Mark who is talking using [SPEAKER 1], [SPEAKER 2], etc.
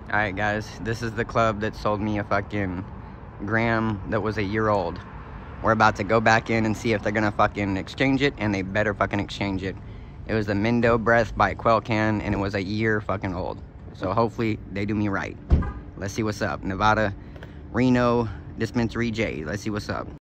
[SPEAKER 1] Alright guys, this is the club that sold me a fucking gram that was a year old. We're about to go back in and see if they're gonna fucking exchange it, and they better fucking exchange it. It was the Mindo Breath by Quell Can, and it was a year fucking old. So hopefully they do me right. Let's see what's up. Nevada, Reno, Dispensary J. Let's see what's up.